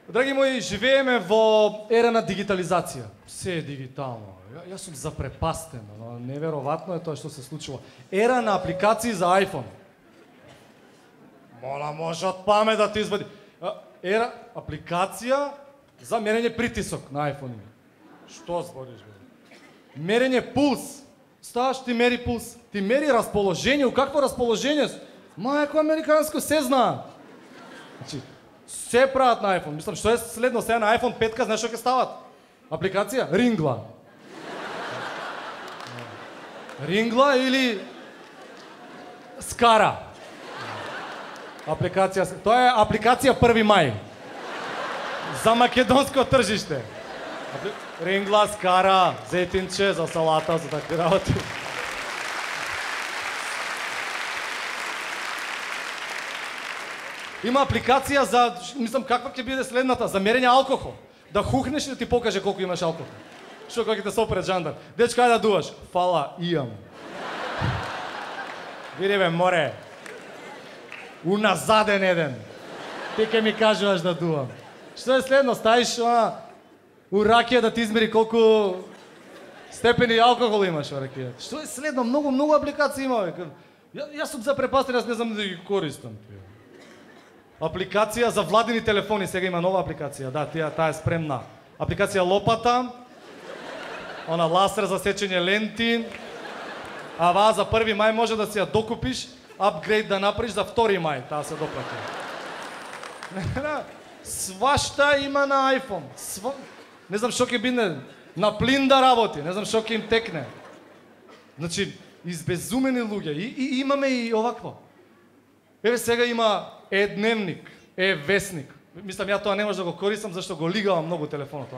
Драги мои, живееме во ера на дигитализација. Се е дигитално. Јас сум запрепастен, неверојатно е тоа што се случува. Ера на апликации за iPhone. Мола, може од памет да ти извади. Ера апликација за мерење притисок на iPhone. Што збориш, бе? Мерење пулс. Ставаш, ти мери пулс. Ти мери расположение. У какво расположение? Мајко американско се знае. Значи, се прават на iPhone. Мислам, што е следно сега на iPhone 5, знаеш што ќе стават? Апликација? Рингла. Рингла или Скара. Апликација, тоа е апликација 1 мај. За македонско тржиште. Рингла, Скара, зетинче за салата, за такви работи. Има апликација за, мислам, каква ќе биде следната, за мерење алкохол. Да хухнеш и да ти покаже колку имаш алкохол. Што кога ќе те сопред жандар. Дечко, ајде да дуваш. Фала, имам. Види бе, море. Уназаден еден. Ти ке ми кажуваш да дувам. Што е следно? Ставиш у ракија да ти измери колку степени алкохол имаш во ракијата. Што е следно? Многу апликации има. Јас сум запрепастен, јас не знам да ги користам. Апликација за владини телефони, сега има нова апликација. Да, таа е спремна. Апликација лопата, она ласер за сечење ленти. А ваа за 1 мај може да си ја докупиш, апгрейд да направиш за 2 мај, таа се доплати. Свашта има на iPhone. Не знам што ќе биде, на плин да работи, не знам што ќе им текне. Значи, избезумени луѓе. И имаме и овакво. Еве сега има дневник, вестник. Мислам, ја тоа не може да го користам, зашто го лигавам многу телефонот.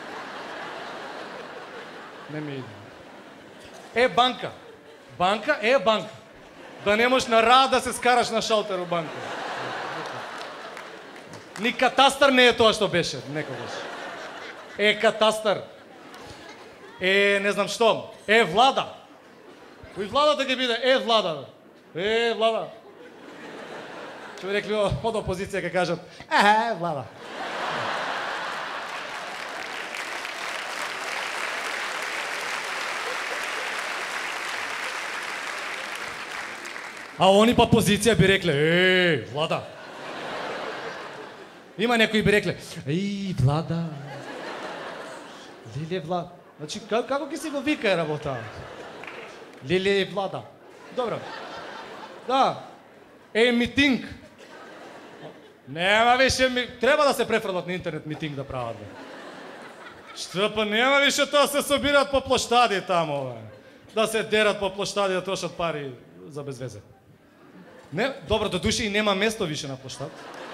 Не ми иде. Банка. Банка, банка. Да не можеш на рад да се скараш на шалтер у банка. Ни катастар не е тоа што беше некогаш. Катастар. Не знам што. Влада. Кој владата ќе биде? Влада. Влада. Што би рекли од опозиција ќе кажат, влада. А они па позиција би рекле, влада. Има некои би рекле, влада. Леле влада. Значи, како ќе си го вика работа? Леле влада. Добро. Да. Митинг. Нема више, треба да се префрлат на интернет митинг да прават. Што па нема више тоа се собираат по площади таму. Да се дерат по площади, да трошат пари за безвезе. Не, добро, до души и нема место више на площад.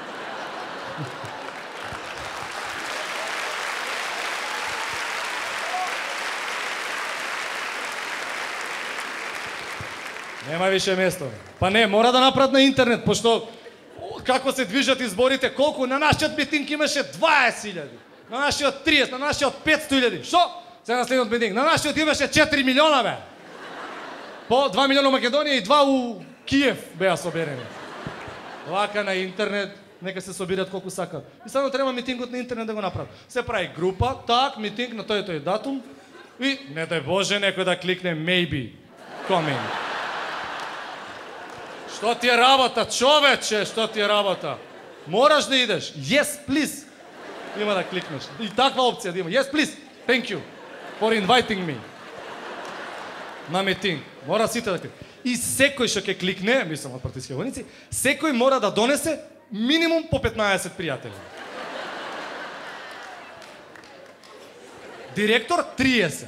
Нема више место. Па не, мора да направат на интернет, пошто како се движат изборите, колку на нашиот митинг имаше 20.000, на нашиот 30, на нашиот 500.000. Што? Се на следниот митинг. На нашиот имаше 4 милиона, бе. По 2 милиона у Македонија и 2 у Киев беа соберени. Вака на интернет, нека се собират колку сакат. И само треба митингот на интернет да го направат. Се прави група, митинг на тој датум и не дај Боже некој да кликне maybe coming. Што ти е работа, човече, што ти е работа? Мораш да идеш. Yes, please. Има да кликнеш. И таква опција да има. Yes, please. Thank you for inviting me. На митинг. Мора сите да кликнеш. И секој што ќе кликне, мислам од партиски војници, секој мора да донесе минимум по 15 пријатели. Директор 30.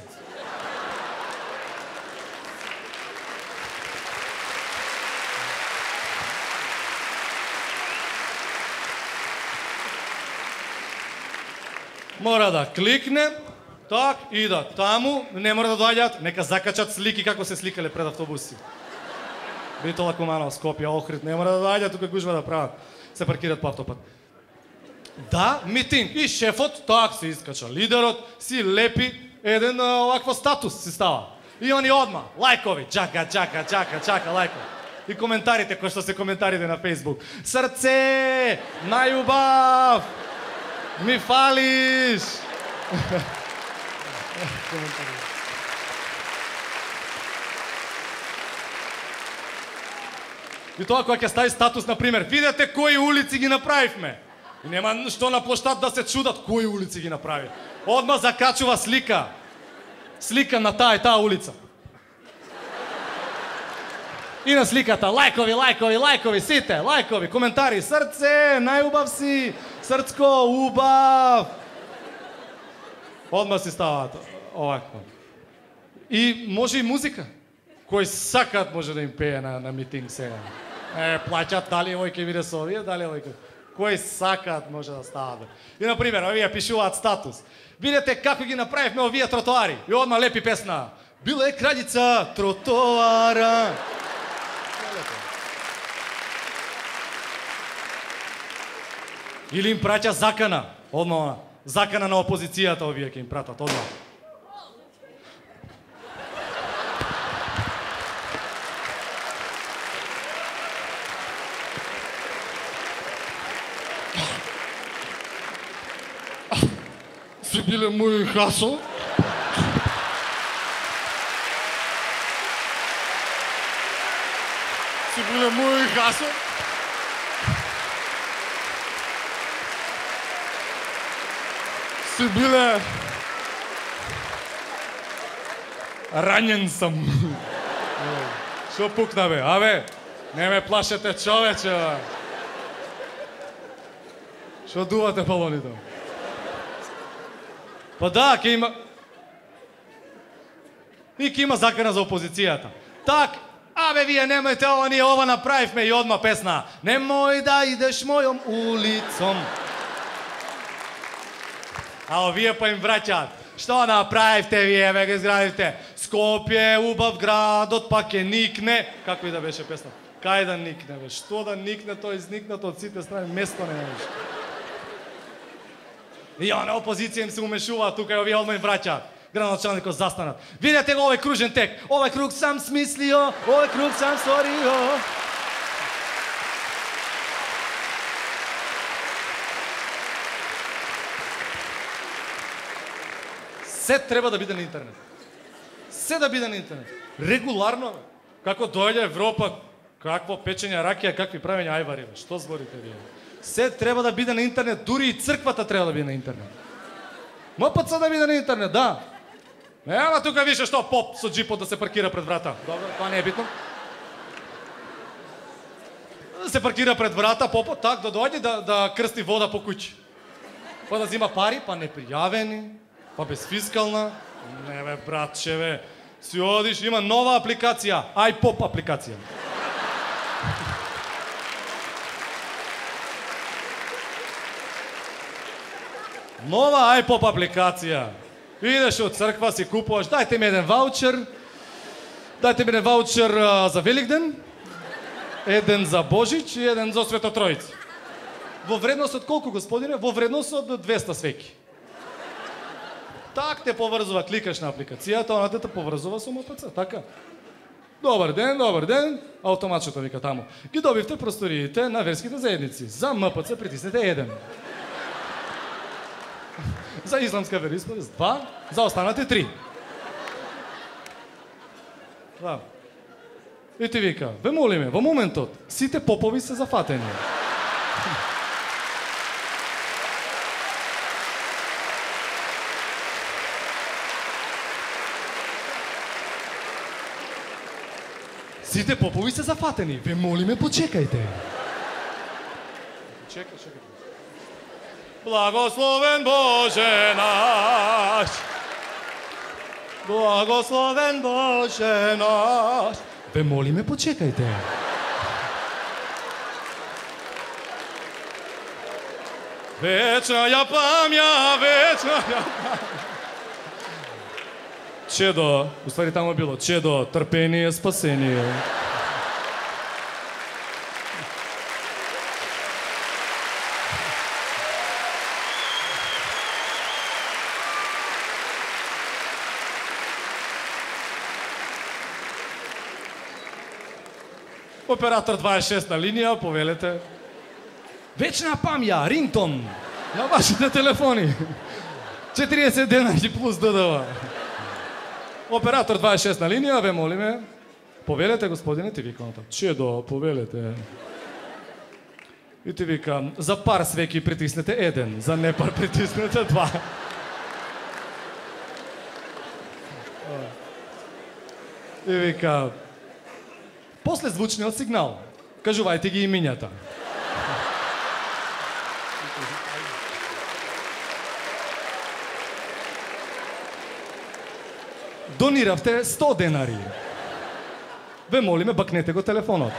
Мора да кликне, идат таму, не мора да доаѓаат, нека закачат слики како се сликале пред автобуси. Битола, Куманово, Скопје, Охрид, не мора да доаѓаат тука гужва да прават. Се паркираат по автопат. Да, митинг. И шефот, се искача. Лидерот си лепи еден овакво статус си става. И они одма, лајкови, чака, лајкови. И коментарите, кои што се коментарите на Facebook. Срце, најубав, Ми фалиш! И тоа кога ќе стави статус, например, видете кои улици ги направивме. И нема што на площад да се чудат кои улици ги направи. Одма закачува слика. Слика на таа и таа улица. И на сликата лајкови, лајкови, лајкови, сите, лајкови, коментари, срце, најубав си, срцко, убав. Одма си ставаат овакво. И може и музика. Кој сакат може да им пее на митинг сега. Плаќат дали овој ќе биде со овие, дали овој ќе... Кој сакат може да стават. И например, овие пишуваат статус. Видете како ги направивме овие тротоари. И одма лепи песна. Била е краљица тротоара. Или им праќа закана. Одма закана на опозицијата овие ќе им пратат. Одма. Си биле мои хасо. Си биле мои хасо. Си биле... Ранен сам. Шо пукна бе? Абе, не ме плашете човече, бе. Шо дувате балоните? Па да, ќе има... И ќе има закана за опозицијата. Так, абе вие немојте ова, ние ова направивме и одма песна. Немој да идеш мојом улицом. А овие па им враќаат. Што направивте вие, бе, ги изградивте? Скопје, убав градот, па ќе никне. Како и да беше песна? Кај да никне, бе? Што да никне, тој изникнат од сите страни, место не беше. И на опозиција им се умешуваат тука и овие одма им враќаат. Градоначалникот застанат. Видете го овој кружен тек. Овој круг сам смислио, овој круг сам сторио. Се треба да биде на интернет. Се да биде на интернет. Регуларно. Како дојде Европа, какво печење ракија, какви правење ајвари. Што зборите вие? Се треба да биде на интернет, дури и црквата треба да биде на интернет. МПЦ да биде на интернет, да. Нема тука више што поп со джипот да се паркира пред врата. Добро, тоа не е битно. Да се паркира пред врата, попот так да дојде да крсти вода по куќи. Па да зима пари, па непријавени, па безфискална. Не бе, братче, бе. Си одиш, има нова апликација, iPop апликација. Нова iPop апликација. Идеш од црква, си купуваш, дајте ми еден ваучер за Великден, еден за Божич и еден за Свето Тројца. Во вредност од колку, господине? Во вредност од 200 свеки. Так те поврзува, кликаш на апликацијата, оната те поврзува со МПЦ, така? Добар ден, автоматчето вика таму. Ги добивте просториите на верските заедници. За МПЦ притиснете 1. За исламска вероисповест 2, за останате 3. Да. И ти вика, ве молиме, во моментот, сите попови се зафатени. Сите попови се зафатени, ве молиме, почекајте. Чекај. Благословен Боже наш, благословен Боже наш. Ве молиме, почекајте. Вечна ја памја, вечна ја памја. Чедо, уствари тамо било, чедо, трпение, спасение. Оператор 26 на линија, повелете. Вечна памја, рингтон. На вашите телефони. 40 денари плюс ДДВ. Оператор 26 на линија, ве молиме. Повелете, господине, ти вика онта. Чедо, повелете. И ти вика, за пар свеки притиснете 1, за не пар притиснете 2. И вика, после звучниот сигнал, кажувајте ги имињата. Дониравте 100 денари. Ве молиме, бакнете го телефонот.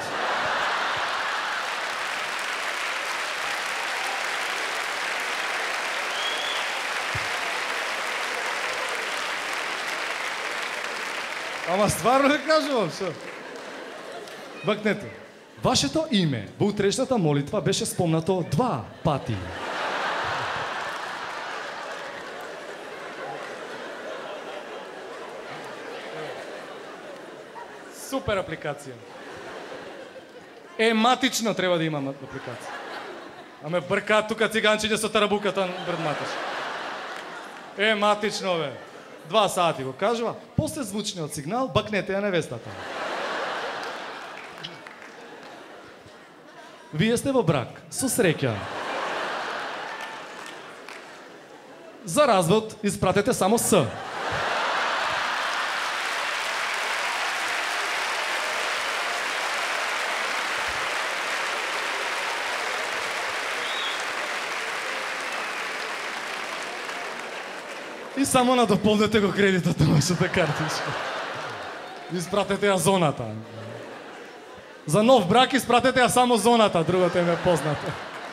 Ама стварно ви кажувам, шо? Бакнете. Вашето име во утрешната молитва беше спомнато 2 пати. Супер апликација. Матично треба да имам апликација. Аме бркаат тука циганчиња со тарабуката пред матеш. Матично, бе. 2 сати го кажува, после звучниот сигнал, бакнете ја невестата. Вие сте во брак, со среќа. За развод испратете само С. И само надополнете го кредитот на вашата картичка. Испратете ја зоната. За нов брак испратете ја само зоната, другото им е познато.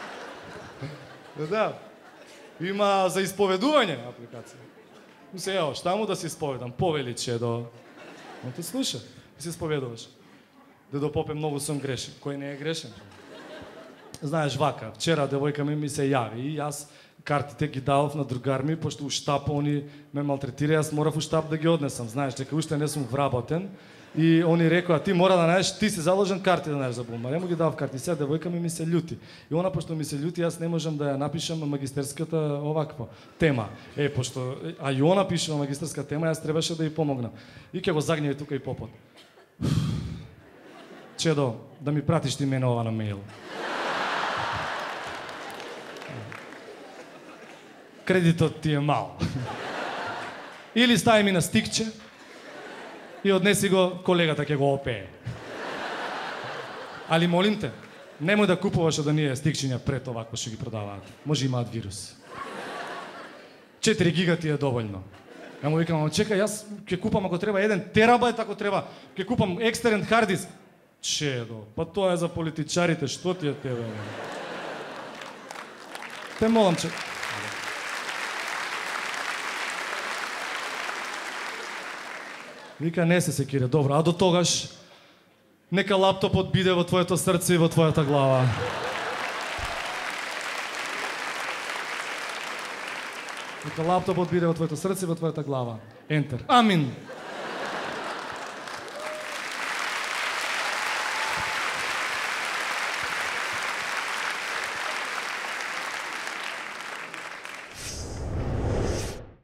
Да. Има за исповедување апликација. Се ево, шта му да се исповедам? Повеличе до... Но те слуша, се исповедуваш. Дедо Попе, многу сум грешен. Кој не е грешен? Знаеш вака, вчера девојка ми се јави и јас картите ги давав на другар ми, пошто у штап они ме малтретира, јас морав у штап да ги однесам. Знаеш, дека уште не сум вработен. И они рекоа, ти мора да најдеш, ти си заложен карти да најдеш за бумар. Ја му ги давав карти, сега девојка ми се љути. И она, пошто ми се љути, јас не можам да ја напишам магистерската оваква тема. Пошто, а и она пишува магистерска тема, јас требаше да ја помогнам. И ќе го загневи тука и попот. Чедо, да ми пратиш ти мене ова на мејл. Кредитот ти е мал. Или стави ми на стикче и однеси го, колегата ќе го опее. Али молим те, немој да купуваш од оние стикчиња пред овакво што ги продаваат. Може имаат вирус. 4 гига ти е доволно. Ја му викам, чекај, јас ќе купам ако треба 1 терабајт, ако треба, ќе купам екстерен хард диск. Чедо, па тоа е за политичарите, што ти е тебе? Те молам, че... Вика, не се секире, добро, а до тогаш нека лаптопот биде во твоето срце и во твојата глава. Нека лаптопот биде во твоето срце и во твојата глава. Ентер. Амин.